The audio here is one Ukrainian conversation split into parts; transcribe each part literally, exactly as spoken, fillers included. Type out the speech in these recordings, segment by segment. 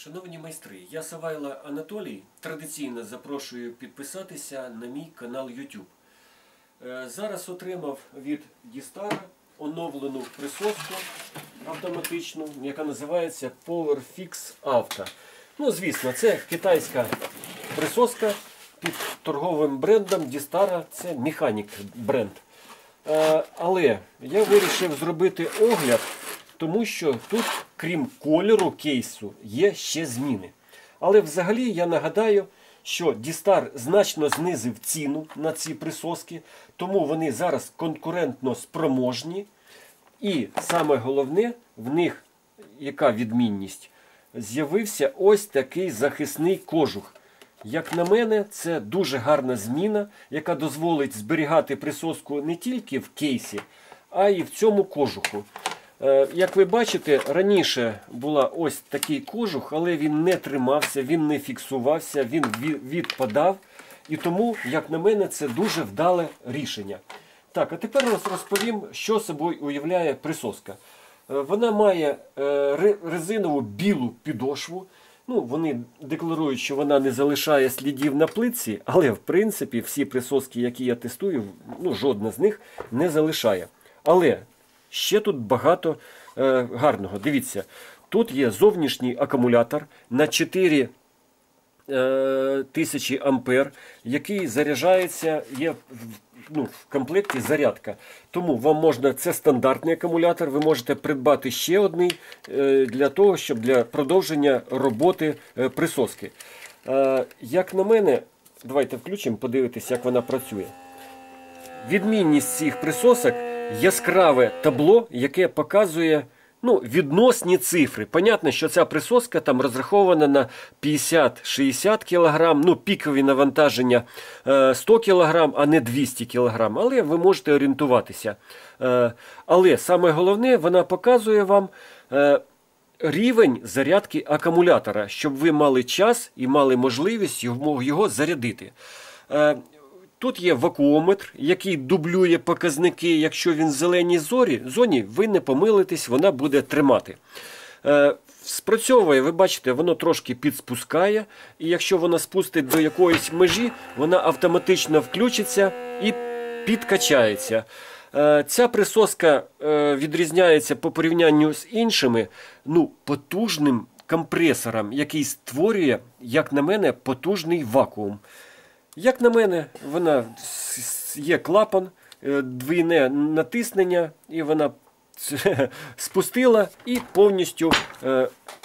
Шановні майстри, я Савайло Анатолій, традиційно запрошую підписатися на мій канал YouTube. Зараз отримав від Дістара оновлену присоску автоматичну, яка називається PowerFix Auto. Ну, звісно, це китайська присоска під торговим брендом Дістара, це Mechanic бренд. Але я вирішив зробити огляд, тому що тут, крім кольору кейсу, є ще зміни. Але взагалі я нагадаю, що Дістар значно знизив ціну на ці присоски, тому вони зараз конкурентно спроможні. І саме головне, в них, яка відмінність, з'явився ось такий захисний кожух. Як на мене, це дуже гарна зміна, яка дозволить зберігати присоску не тільки в кейсі, а й в цьому кожуху. Як ви бачите, раніше була ось такий кожух, але він не тримався, він не фіксувався, він відпадав. І тому, як на мене, це дуже вдале рішення. Так, а тепер розповім, що собою уявляє присоска. Вона має резинову білу підошву. Ну, вони декларують, що вона не залишає слідів на плитці, але в принципі всі присоски, які я тестую, ну, жодна з них не залишає. Але ще тут багато е, гарного. Дивіться, тут є зовнішній акумулятор на чотири тисячі ампер, який заряджається, є ну, в комплекті зарядка. Тому вам можна, це стандартний акумулятор, ви можете придбати ще один е, для того, щоб для продовження роботи е, присоски. Е, як на мене, давайте включимо, подивитися, як вона працює. Відмінність цих присосок – яскраве табло, яке показує ну, відносні цифри. Понятно, що ця присоска там розрахована на п'ятдесят-шістдесят кілограм, ну, пікові навантаження сто кілограм, а не двісті кілограм. Але ви можете орієнтуватися. Але саме головне, вона показує вам рівень зарядки акумулятора, щоб ви мали час і мали можливість його зарядити. Тут є вакуометр, який дублює показники. Якщо він в зеленій зоні, ви не помилитесь, вона буде тримати. Е, спрацьовує, ви бачите, воно трошки підспускає. І якщо вона спустить до якоїсь межі, вона автоматично включиться і підкачається. Е, ця присоска е, відрізняється по порівнянню з іншими ну, потужним компресором, який створює, як на мене, потужний вакуум. Як на мене, вона є клапан, двійне натиснення, і вона спустила і повністю е,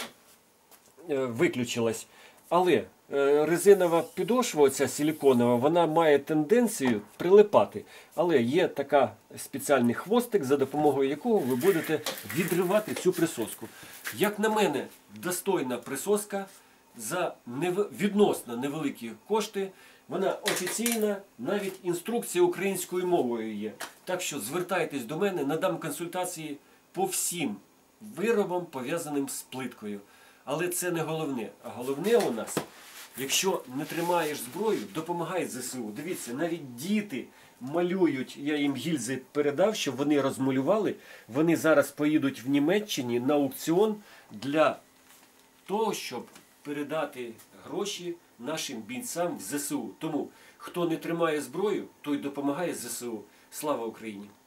е, виключилась. Але е, резинова підошва, оця силіконова, вона має тенденцію прилипати. Але є така спеціальний хвостик, за допомогою якого ви будете відривати цю присоску. Як на мене, достойна присоска за нев... відносно невеликі кошти. Вона офіційна, навіть інструкція українською мовою є. Так що звертайтесь до мене, надам консультації по всім виробам, пов'язаним з плиткою. Але це не головне. А головне у нас, якщо не тримаєш зброю, допомагай ЗСУ. Дивіться, навіть діти малюють, я їм гільзи передав, щоб вони розмалювали. Вони зараз поїдуть в Німеччині на аукціон для того, щоб передати гроші нашим бійцям в ЗСУ. Тому, хто не тримає зброю, той допомагає ЗСУ. Слава Україні!